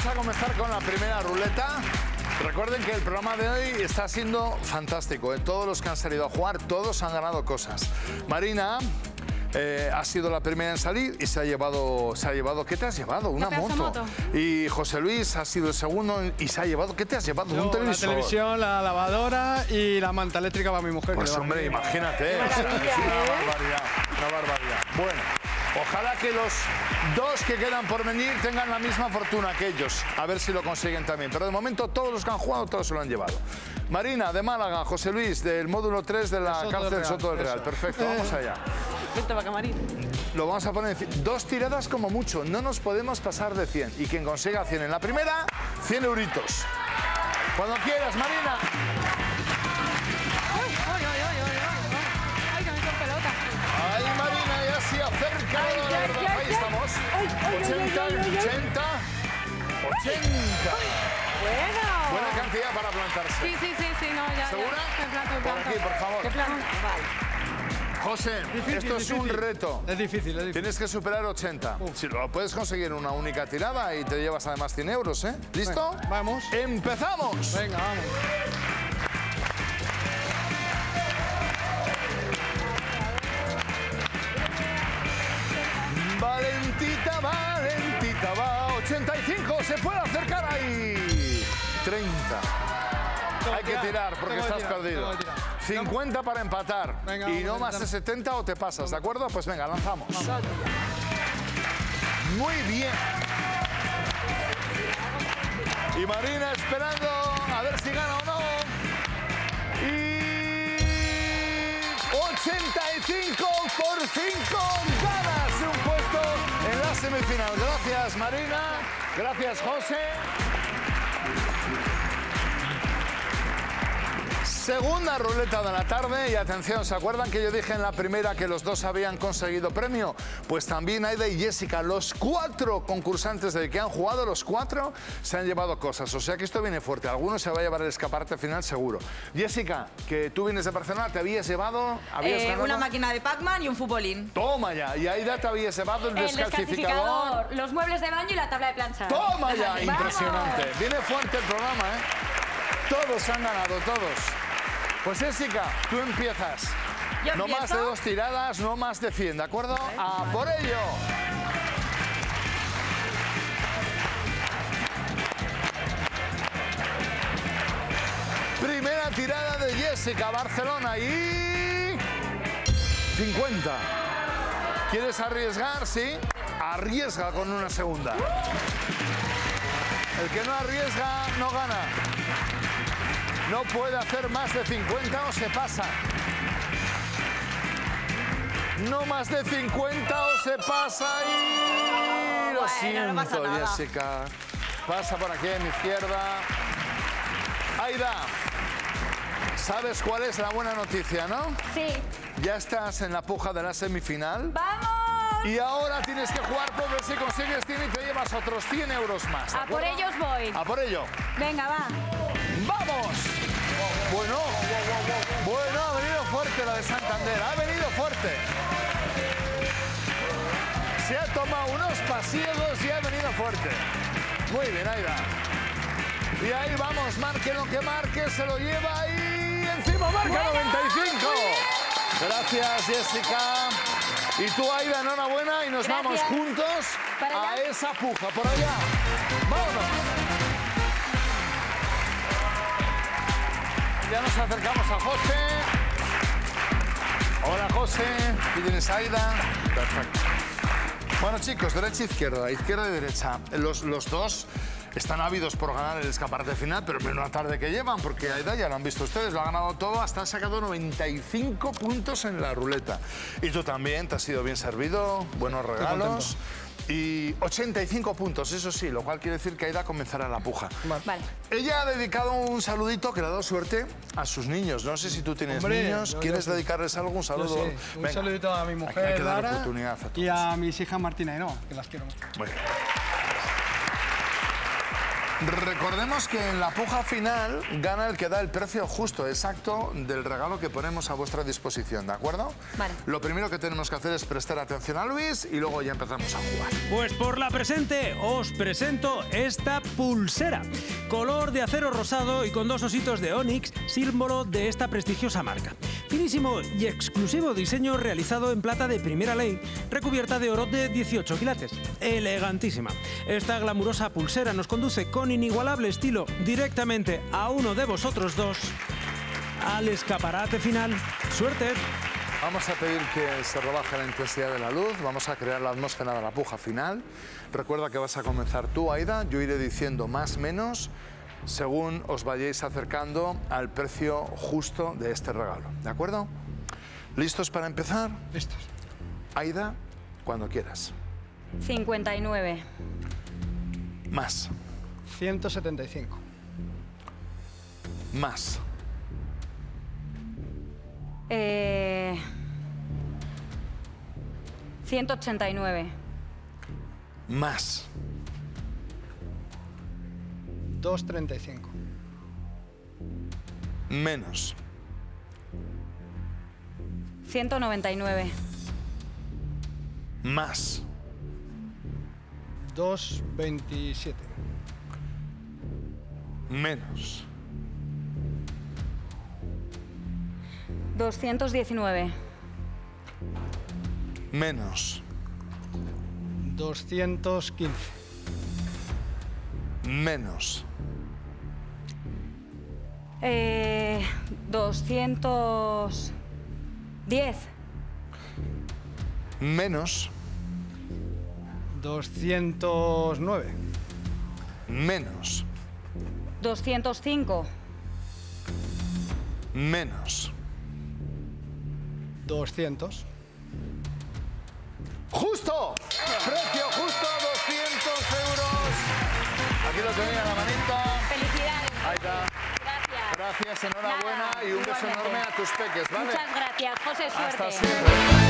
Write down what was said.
a comenzar con la primera ruleta. Recuerden que el programa de hoy está siendo fantástico. Todos los que han salido a jugar, todos han ganado cosas. Marina ha sido la primera en salir y se ha llevado... ¿Qué te has llevado? Una moto. Y José Luis ha sido el segundo y se ha llevado... ¿Qué te has llevado? Un televisor. La televisión, la lavadora y la manta eléctrica para mi mujer. Pues hombre, imagínate. Una barbaridad, una barbaridad. Bueno, ojalá que los dos que quedan por venir tengan la misma fortuna que ellos. A ver si lo consiguen también. Pero de momento todos los que han jugado, todos se lo han llevado. Marina, de Málaga. José Luis, del módulo 3 de la cárcel Soto del Real. Perfecto, vamos allá. Perfecto, Bacamarín. Lo vamos a poner en 2 tiradas como mucho. No nos podemos pasar de 100. Y quien consiga 100 en la primera, 100 euritos. Cuando quieras, Marina. ¡Ay, que me hizo pelota! Ahí, Marina, ya se acerca. Ahí estamos. 80, 80. Buena cantidad para plantarse. Sí, no, ya. ¿Segura? Me planto. Por aquí, por favor. ¿Qué plan? Vale. José, esto es un reto. Es difícil. Tienes que superar 80. Si lo puedes conseguir una única tirada y te llevas además 100 euros, ¿eh? ¿Listo? Venga, vamos. ¡Empezamos! Venga, vamos. Valentita, Valentita, va. 85, se puede acercar ahí. 30. Hay que tirar porque estás perdido. 50 para empatar. Venga, y no más de 70 o te pasas, ¿de acuerdo? Pues venga, lanzamos. Muy bien. Y Marina esperando a ver si gana o no. Y 85 por 5 ganas un puesto en la semifinal. Gracias, Marina. Gracias, José. Segunda ruleta de la tarde y atención, ¿se acuerdan que yo dije en la primera que los dos habían conseguido premio? Pues también Aida y Jessica, los 4 concursantes de que han jugado, los 4 se han llevado cosas, o sea que esto viene fuerte, alguno se va a llevar el escaparate final seguro. Jessica, que tú vienes de Barcelona, ¿te habías llevado? Una máquina de Pac-Man y un futbolín. Toma ya, y Aida te habías llevado el descalcificador, los muebles de baño y la tabla de planchar. Toma ya, impresionante. Viene fuerte el programa, ¿eh? Todos han ganado, todos. Pues Jessica, tú empiezas. No más de 2 tiradas, no más de 100, ¿de acuerdo? ¡A por ello! Primera tirada de Jessica, Barcelona y... 50. ¿Quieres arriesgar? Sí. Arriesga con una segunda. El que no arriesga no gana. No puede hacer más de 50 o se pasa. No más de 50 o se pasa y... Lo siento, Jessica. Pasa por aquí a mi izquierda. Aida, ¿sabes cuál es la buena noticia, no? Sí. Ya estás en la puja de la semifinal. ¡Vamos! Y ahora tienes que jugar por ver si consigues 100 y te llevas otros 100 euros más. A por ellos voy. A por ello. Venga, va. ¡Vamos! Bueno, ha venido fuerte la de Santander, ha venido fuerte. Se ha tomado unos pasiegos y ha venido fuerte. Muy bien, Aida. Y ahí vamos, marque lo que marque, se lo lleva y encima marca 95. Gracias, Jessica. Y tú, Aida, enhorabuena y nos vamos juntos a esa puja. Por allá. ¡Vámonos! Ya nos acercamos a José. Hola, José. ¿Aquí tienes Aida? Perfecto. Bueno, chicos, derecha, izquierda y derecha. Los dos están ávidos por ganar el escaparate final, pero menuda tarde que llevan, porque Aida ya lo han visto ustedes, lo ha ganado todo, hasta ha sacado 95 puntos en la ruleta. Y tú también, te has sido bien servido, buenos regalos. Y 85 puntos, eso sí, lo cual quiere decir que Aida comenzará la puja. Vale. Ella ha dedicado un saludito que le ha dado suerte a sus niños. No sé si tú tienes niños, ¿quieres dedicarles algo? Un saludo. Sí. Un saludito a mi mujer, hay que dar Lara, oportunidad a todos. y a mis hijas Martina y Noa, que las quiero mucho. Muy bien. Recordemos que en la puja final gana el que da el precio justo, exacto, del regalo que ponemos a vuestra disposición, ¿de acuerdo? Vale. Lo primero que tenemos que hacer es prestar atención a Luis y luego ya empezamos a jugar. Pues por la presente os presento esta pulsera. Color de acero rosado y con 2 ositos de ónix, símbolo de esta prestigiosa marca. Finísimo y exclusivo diseño realizado en plata de primera ley, recubierta de oro de 18 quilates. Elegantísima. Esta glamurosa pulsera nos conduce con inigualable estilo directamente a uno de vosotros dos al escaparate final. ¡Suerte! Vamos a pedir que se rebaje la intensidad de la luz, vamos a crear la atmósfera de la puja final. Recuerda que vas a comenzar tú, Aida, yo iré diciendo más menos según os vayáis acercando al precio justo de este regalo, ¿de acuerdo? ¿Listos para empezar? Listos. Aida, cuando quieras. 59. Más, 175. más, 189. más, 235. menos, 199. más, 227. menos, 219. menos, 215. menos, 210. menos, 209. menos, 205. menos. 200. ¡Justo! Precio justo, 200 euros. Aquí lo tenía la manita. Felicidades. Ahí está. Gracias. Gracias, enhorabuena Nada, y un beso igualmente. enorme a tus peques, ¿vale? Muchas gracias, José. Suerte. Hasta siempre.